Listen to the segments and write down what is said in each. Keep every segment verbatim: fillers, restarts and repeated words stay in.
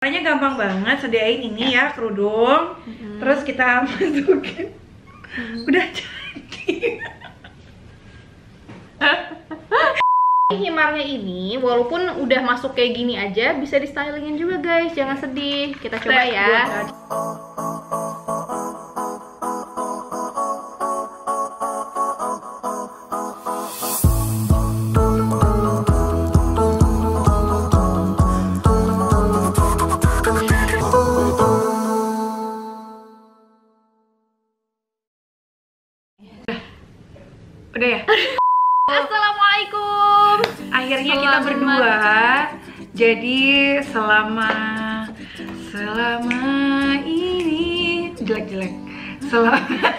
Caranya gampang banget, sediain ini ya, kerudung. Mm-hmm. Terus kita masukin. Mm-hmm. Udah jadi. Himarnya ini walaupun udah masuk kayak gini aja bisa di stylingin juga guys, jangan sedih. Kita coba ya. Udah ya? Assalamualaikum. Akhirnya kita berdua. Jadi selama selama ini jelek-jelek. Selama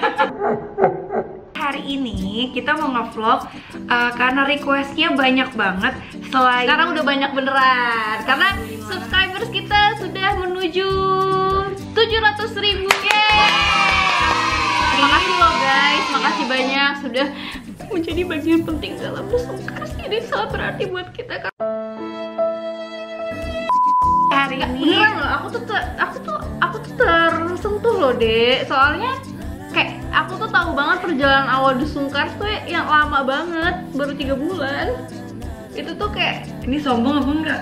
hari ini kita mau ngevlog uh, karena requestnya banyak banget. Selain sekarang udah banyak beneran. Karena subscribers kita sudah menuju tujuh ratus ribu. Makasih loh guys, makasih banyak sudah menjadi bagian penting dalam Desungkar. Ini sangat berarti buat kita kan. Hari ini beneran loh, aku tuh ter, aku tuh aku tuh tersentuh loh Dek. Soalnya kayak aku tuh tahu banget perjalanan awal Desungkar tuh yang lama banget, baru tiga bulan. Itu tuh kayak ini sombong apa enggak?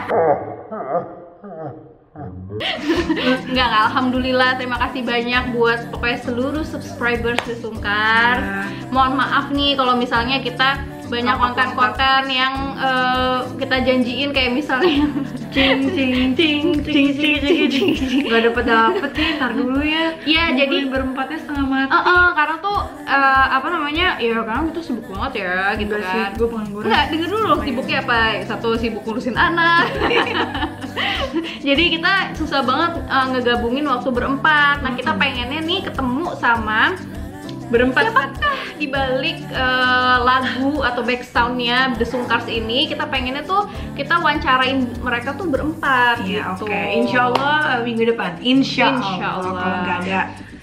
Enggak, enggak, alhamdulillah, terima kasih banyak buat pokoknya seluruh subscribers Desungkar. Ya. Mohon maaf nih kalau misalnya kita banyak konten-konten yang uh, kita janjiin kayak misalnya cing cing cing cing cing cing cing nggak dapet dapet nih, ntar dulu ya. Iya, jadi berempatnya setengah mati. Uh, uh, karena tuh uh, apa namanya ya, karena itu sibuk banget ya gitu Enggak kan. Sih, gue pengangguran. Enggak, denger dulu oh, sibuknya apa? Satu sibuk ngurusin anak. Jadi kita susah banget uh, ngegabungin waktu berempat. Nah kita pengennya nih ketemu sama berempat. Siapakah dibalik uh, lagu atau back soundnya Desungkars ini? Kita pengennya tuh kita wawancarain mereka tuh berempat. Iya, gitu. Oke, okay. Insya Allah uh, minggu depan. Insya, Insya Allah. Kalau nggak ada,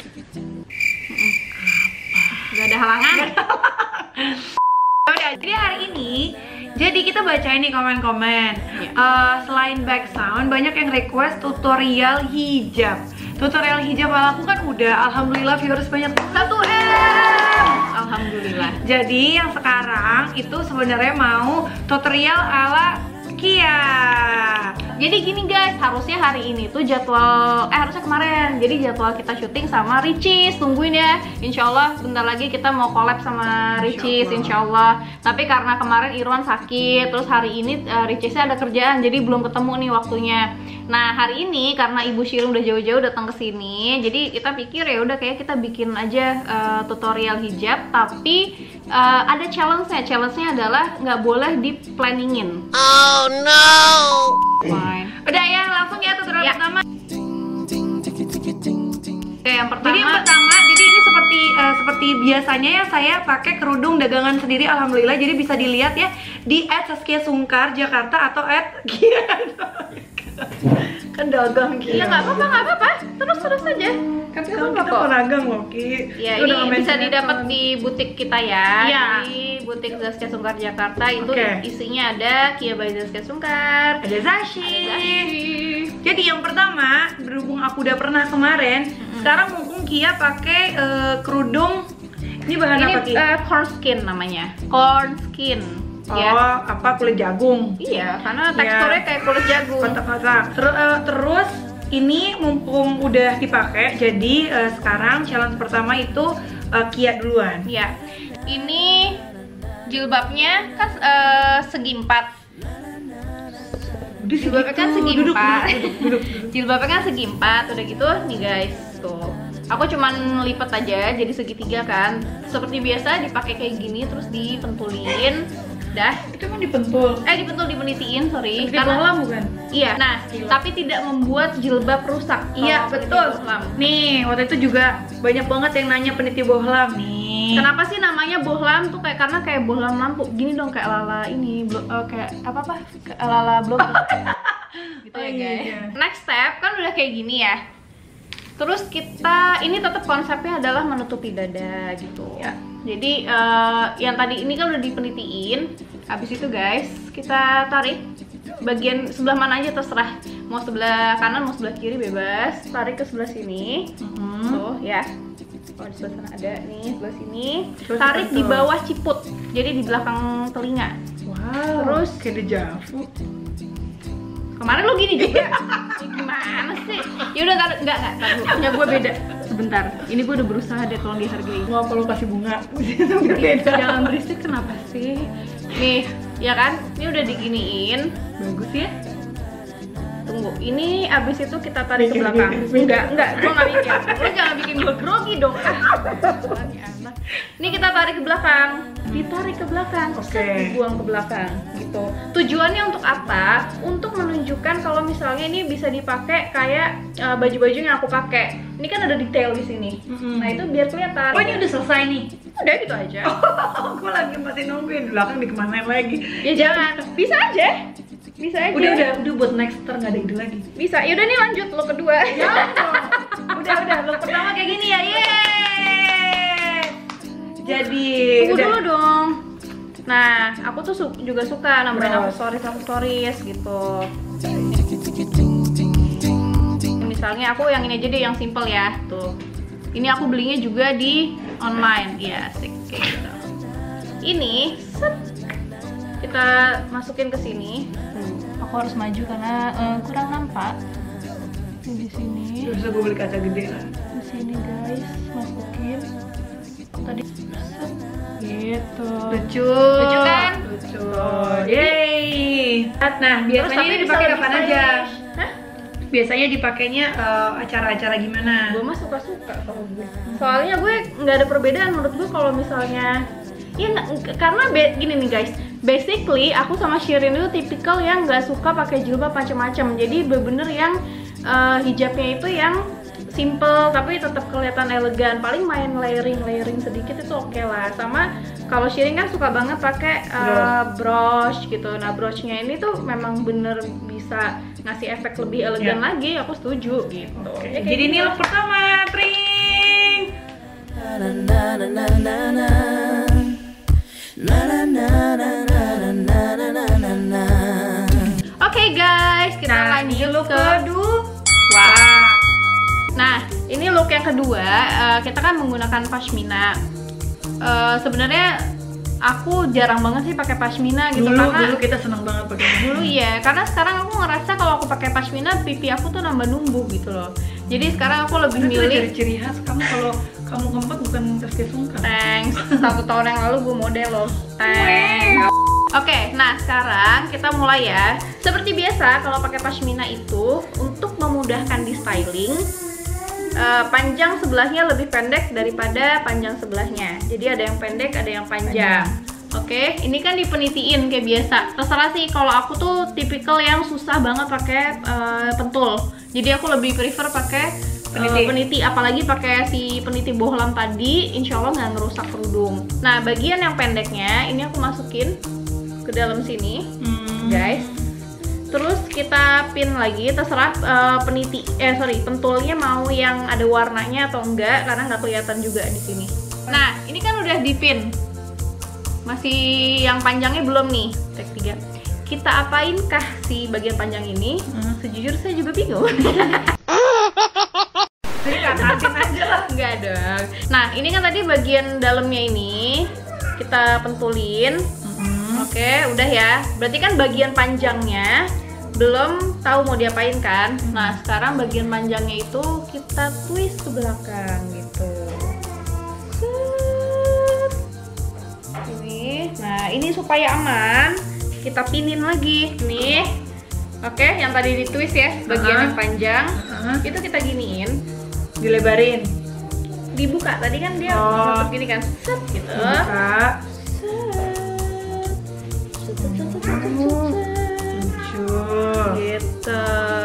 nggak ada halangan. Udah, jadi hari ini. Jadi kita bacain nih komen-komen. Yeah. uh, Selain back sound, banyak yang request tutorial hijab. Tutorial hijab ala aku kan udah, alhamdulillah viewers banyak satu M. Alhamdulillah. Jadi yang sekarang itu sebenarnya mau tutorial ala Kia. Jadi gini guys, harusnya hari ini tuh jadwal, eh harusnya kemarin. Jadi jadwal kita syuting sama Ricis, tungguin ya. Insya Allah bentar lagi kita mau collab sama Ricis, insya Allah. Tapi karena kemarin Irwan sakit, terus hari ini uh, Ricisnya ada kerjaan, jadi belum ketemu nih waktunya. Nah hari ini karena Ibu Shirin udah jauh-jauh datang ke sini, jadi kita pikir ya udah kayak kita bikin aja uh, tutorial hijab, tapi uh, ada challenge-nya. Challenge-nya adalah nggak boleh di planningin. Oh no. Fine. Udah ya, langsung ya tutorial ya. Pertama. Oke, yang pertama. Jadi yang pertama, jadi ini seperti uh, seperti biasanya ya, saya pakai kerudung dagangan sendiri, alhamdulillah. Jadi bisa dilihat ya di et saskia sungkar jakarta atau et kan dagang gitu. Iya nggak apa-apa, nggak apa-apa. Terus terus aja. Kan sekarang kita pedagang loh Ki. Ya ini bisa didapat di butik kita ya. Ya. Di butik Zaskia Sungkar Jakarta itu okay. Isinya ada Kia by Zaskia Sungkar, ada Zashi. ada Zashi. Jadi yang pertama, berhubung aku udah pernah kemarin, mm-hmm. sekarang mumpung Kia pakai uh, kerudung. Ini bahan ini, apa Ki? Uh, corn skin namanya. Corn skin. Oh, ya. Apa kulit jagung? Iya, karena teksturnya ya. Kayak kulit jagung. Kotak-kotak. Terus, uh, terus ini mumpung udah dipakai, jadi uh, sekarang challenge pertama itu uh, Kia duluan. Iya. Ini jilbabnya kan uh, segi empat. Jilbabnya kan segi duduk, empat. duduk, duduk, duduk, duduk. Jilbabnya kan segi empat, udah gitu nih guys, tuh. Aku cuman lipat aja jadi segitiga kan. Seperti biasa dipakai kayak gini terus dipentulin. Dah, itu emang dipentul. Eh dipentul dipenitiin, sorry. Seperti bohlam bukan? Iya. Nah, Gila. Tapi tidak membuat jilbab rusak. Iya, betul. Nih, waktu itu juga banyak banget yang nanya peniti bohlam nih. Kenapa sih namanya bohlam tuh kayak karena kayak bohlam lampu. Gini dong kayak lala ini, uh, kayak apa apa? Kayak lala blog. Gitu ya, guys. Iya. Next step kan udah kayak gini ya. Terus kita ini tetap konsepnya adalah menutupi dada gitu. Ya. Jadi uh, yang tadi ini kan udah dipenitiin. Habis itu guys, kita tarik bagian sebelah mana aja terserah. mau sebelah kanan mau sebelah kiri bebas, tarik ke sebelah sini. Mm-hmm. Tuh ya, oh di sebelah sana ada nih, sebelah sini. Terus Tarik di tuh. bawah ciput, jadi di belakang telinga. Wow. Terus kayak dejavu. kemarin lo gini juga. Ya, gimana sih? Yaudah taruh, enggak enggak taruh. Punya gue beda. Sebentar, ini gue udah berusaha deh, tolong dihargai. Mau apa lo kasih bunga? Beda. Jangan berisik, kenapa sih? Nih, ya kan? Ini udah diginiin. Bagus ya. Tunggu, ini abis itu kita tarik ke Mikir, belakang. mikir, mikir. Enggak, enggak, gue nggak mikir. Lo jangan bikin gue grogi dong. Ah, anak. Ini kita tarik ke belakang, ditarik ke belakang, Oke. set, dibuang ke belakang, gitu. Tujuannya untuk apa? Untuk menunjukkan kalau misalnya ini bisa dipakai kayak uh, baju-baju yang aku pakai. Ini kan ada detail di sini. Mm-mm. Nah itu biar kelihatan. Oh ini udah selesai nih. Udah gitu aja. Aku lagi masih nungguin di belakang dikemanain lagi. Ya jangan, bisa aja. Bisa aja. Udah udah udah buat next ntar nggak ada ide lagi. Bisa. Yaudah nih lanjut lo kedua. Udah udah lo pertama kayak gini ya. Yeay. Jadi Tunggu udah. dulu dong. Nah, aku tuh su juga suka nambahin Bros. aksesoris aksesoris gitu. Misalnya aku yang ini aja deh, yang simple ya. Tuh. Ini aku belinya juga di online. Iya, asik kayak gitu. Ini set, kita masukin ke sini. Aku harus maju karena eh, kurang nampak. Ini di sini. Terus gue beli kaca gede lah. Di sini guys, masukin. Tadi set, gitu. Lucu. Lucu kan? Lucu. Yeay. Nah biasanya ini dipakai kapan aja? Hah? Biasanya dipakainya eh, acara-acara gimana? Gue mah suka-suka kalau gue. Soalnya gue nggak ada perbedaan menurut gue kalau misalnya ya nggak- karena be- gini nih guys, basically aku sama Shirin itu tipikal yang nggak suka pakai jilbab macam-macam. Jadi bener-bener yang eh, hijabnya itu yang simple tapi tetap kelihatan elegan. Paling main layering layering sedikit itu oke lah. Sama kalau Shirin kan suka banget pakai uh, brush gitu. Nah brushnya ini tuh memang bener bisa ngasih efek lebih elegan Ya. lagi. Aku setuju gitu. Oke, Ya, kayak jadi ini gitu. look pertama, tring. Oke guys, kita Nah, lanjut ini look ke kedua. Wah. Nah, ini look yang kedua, eh, kita kan menggunakan pashmina. Eh, sebenarnya aku jarang banget sih pakai pashmina gitu Dulu karena dulu kita seneng banget pakai ini. dulu ya, karena sekarang aku ngerasa kalau aku pakai pashmina pipi aku tuh nambah numbuh gitu loh. Jadi sekarang aku lebih Itu milih ciri-ciri khas kamu kalau kamu keempat bukan Rizky Sungkar. thanks. Satu tahun yang lalu gue model loh. Thanks. Oke, nah sekarang kita mulai ya. Seperti biasa kalau pakai pashmina itu untuk memudahkan di styling, eh, panjang sebelahnya lebih pendek daripada panjang sebelahnya. Jadi ada yang pendek, ada yang panjang. Oke, ini kan dipenitiin kayak biasa. Terserah sih, kalau aku tuh tipikal yang susah banget pakai eh, pentul. Jadi aku lebih prefer pakai eh, Peniti. peniti, apalagi pakai si peniti bohlam tadi, insya Allah nggak ngerusak kerudung. Nah, bagian yang pendeknya ini aku masukin ke dalam sini, Hmm. guys. Terus kita pin lagi, terserah eh, peniti, eh sorry, pentulnya mau yang ada warnanya atau enggak, karena nggak kelihatan juga di sini. Nah, ini kan udah dipin. Masih yang panjangnya belum nih. Tek tiga. Kita apainkah si bagian panjang ini? Hmm. Sejujurnya saya juga bingung. Jadi katasin aja lah. Enggak dong. Nah, ini kan tadi bagian dalamnya ini kita pentulin. Hmm. Oke, udah ya. Berarti kan bagian panjangnya belum tahu mau diapain kan? Nah, sekarang bagian panjangnya itu kita twist ke belakang gitu. Set. Ini. Nah, ini supaya aman, kita pinin lagi nih. Oke, yang tadi di twist ya, bagian Uh-huh. yang panjang. Uh-huh. Itu kita giniin, Dilebarin. dibuka. Tadi kan dia Oh. nutup gini kan. Set gitu. Buka. Set. Lucu. Gitu.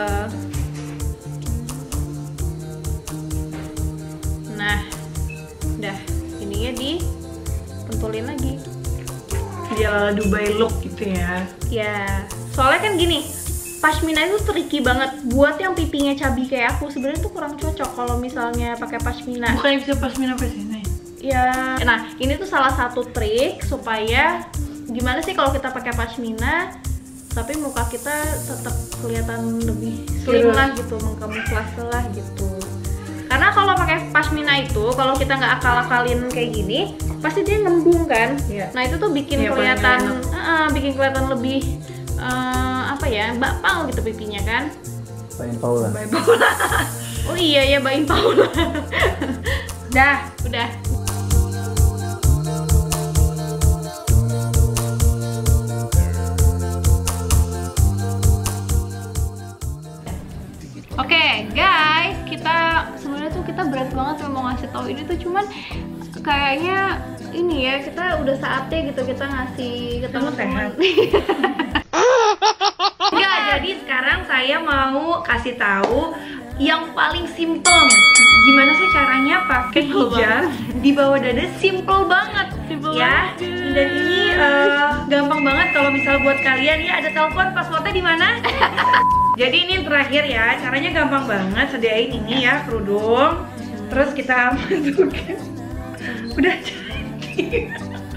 Nah, udah ininya dipentulin lagi. Dia ala Dubai look gitu ya. Ya, soalnya kan gini, pashmina itu tricky banget. Buat yang pipinya cabi kayak aku, sebenarnya tuh kurang cocok kalau misalnya pakai pashmina. Bukannya bisa pasmina pas ini. Ya, nah ini tuh salah satu trik supaya gimana sih kalau kita pakai pashmina tapi muka kita tetap kelihatan lebih slim lah gitu, mengkamuflase lah gitu. Karena kalau pakai pashmina itu, kalau kita nggak akal-akalin kayak gini, pasti dia ngembung kan. Yeah. Nah itu tuh bikin yeah, kelihatan, uh, bikin kelihatan lebih uh, apa ya, Mbak Pau gitu pipinya kan. Bain Paula. Bain Paula. Oh iya ya, Bain Paula. Dah, udah. Oke okay, guys, kita sebenarnya tuh kita berat banget mau ngasih tahu ini tuh, cuman kayaknya ini ya kita udah saatnya gitu kita ngasih ke teman-teman. Enggak, jadi sekarang saya mau kasih tahu yang paling simple. Gimana sih caranya pakai hijab di bawah dada? Simple banget, simple ya. banget. Dan ini uh, gampang banget kalau misal buat kalian ya, ada telepon, passwordnya di mana? Jadi ini terakhir ya, caranya gampang banget. Sediain ini ya kerudung, terus kita masukin. Udah jadi.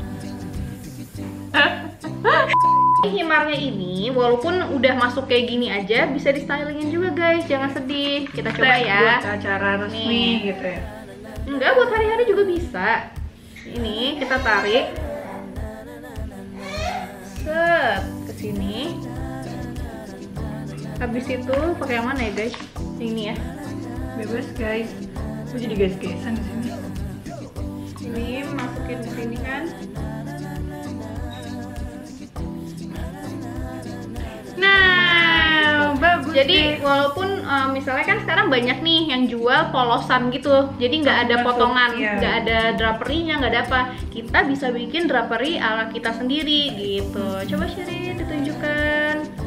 Himarnya ini walaupun udah masuk kayak gini aja bisa di stylingin juga guys, jangan sedih. Kita coba ya. Buat acara resmi nih, gitu ya. Enggak, buat hari-hari juga bisa. Ini kita tarik, set ke sini. Habis itu pakai yang mana ya guys? Ini ya. Bebas guys. Aku jadi guys-gaysan di sini. Ini masukin ke sini kan. Nah, bagus. Jadi deh. Walaupun uh, misalnya kan sekarang banyak nih yang jual polosan gitu, jadi nggak ada potongan, nggak iya. ada draperinya, nggak ada apa. Kita bisa bikin draperi ala kita sendiri gitu. Coba Shirin ditunjukkan.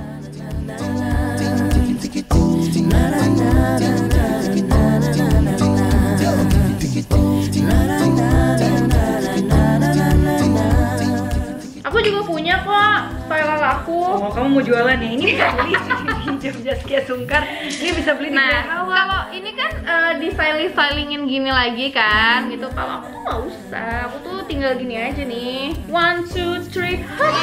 Aku juga punya kok style ala aku. Oh, kamu mau jualan ya? Ini bisa beli di hijab Zaskia Sungkar. Ini bisa beli di Nah, kalau ini kan uh, di styling stylingin gini lagi kan, gitu. Kalau aku tuh nggak usah, aku tuh tinggal gini aja nih. One, two, three, hop.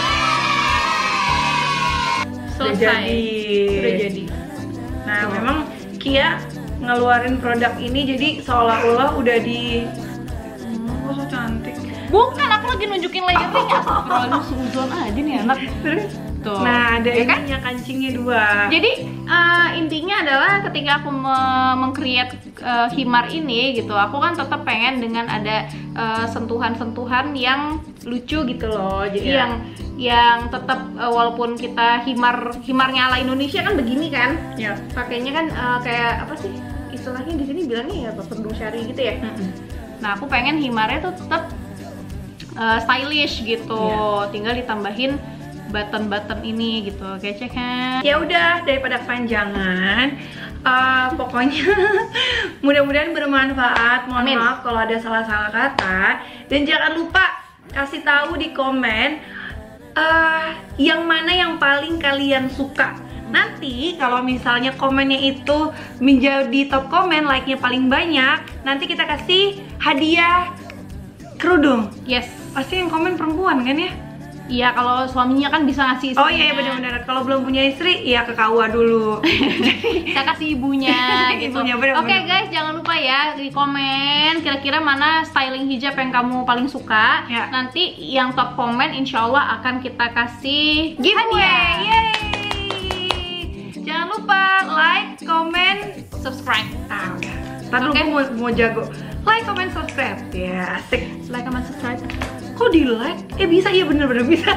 Selesai. Sudah jadi. Sudah jadi. Nah, so. memang Kia ngeluarin produk ini jadi seolah-olah udah di. Hmm, kok so cantik. Bukan, aku lagi nunjukin layering. Astagfirullah, suzon aja nih anak. Terus? Tuh. Nah, ada ya kan? ininya, kancingnya dua. Jadi uh, intinya adalah ketika aku meng-create uh, himar ini gitu, aku kan tetap pengen dengan ada sentuhan-sentuhan uh, yang lucu gitu loh. Jadi yeah. yang yang tetap uh, walaupun kita himar himarnya ala Indonesia kan begini kan, yeah. pakainya kan uh, kayak apa sih istilahnya di sini bilangnya ya kerudung syari gitu ya. Mm-hmm. Nah, aku pengen himarnya tuh tetap uh, stylish gitu, yeah. tinggal ditambahin button-button ini gitu, kece kan? Ya udah, daripada kepanjangan, uh, pokoknya mudah-mudahan bermanfaat. Mohon Amin. maaf kalau ada salah-salah kata, dan jangan lupa kasih tahu di komen uh, yang mana yang paling kalian suka. Nanti kalau misalnya komennya itu menjadi top komen, like-nya paling banyak, nanti kita kasih hadiah kerudung. Yes. Pasti yang komen perempuan kan ya? Iya, kalau suaminya kan bisa ngasih istrinya. Oh iya, benar-benar. Kalau belum punya istri, ya ke K U A dulu. Kita kasih ibunya gitu. Ibunya, bener, Oke okay, guys, jangan lupa ya di komen kira-kira mana styling hijab yang kamu paling suka. Ya. Nanti yang top komen insya Allah akan kita kasih giveaway. Yeay! Jangan lupa like, comment, subscribe. Ah, udah. Ntar okay. mau, mau jago. Like, comment, subscribe. Ya, asik. Like, comment, subscribe. Kok di like? Eh bisa, iya bener-bener bisa.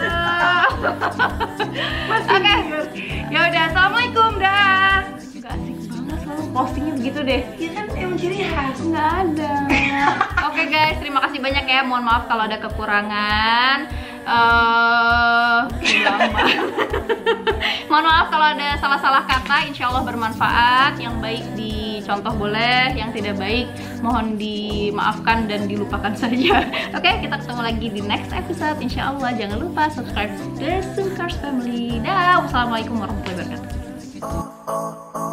Masih. Oke. Okay. Ya udah, assalamualaikum dah. Gak asik banget selalu postingnya begitu deh. Ya kan emang ciri khas. Nggak ada. Oke okay, guys, terima kasih banyak ya. Mohon maaf kalau ada kekurangan. Uh, Mohon maaf kalau ada salah-salah kata. Insya Allah bermanfaat. Yang baik dicontoh boleh, yang tidak baik mohon dimaafkan dan dilupakan saja. Oke, okay, kita ketemu lagi di next episode. Insya Allah jangan lupa subscribe The Sungkars Family. Dah, wassalamualaikum warahmatullahi wabarakatuh.